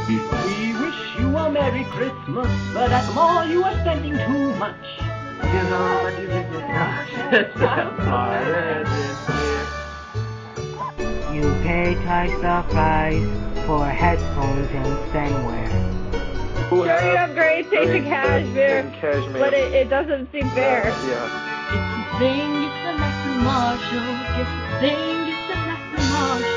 We wish you a Merry Christmas, but at the mall you are spending too much. You know what you did You pay twice the price for headphones and stemware. Sure, you have great taste in cashmere, but it doesn't seem fair. It's the thing, it's the lesson, Marshall. It's the thing, it's the lesson, Marshall.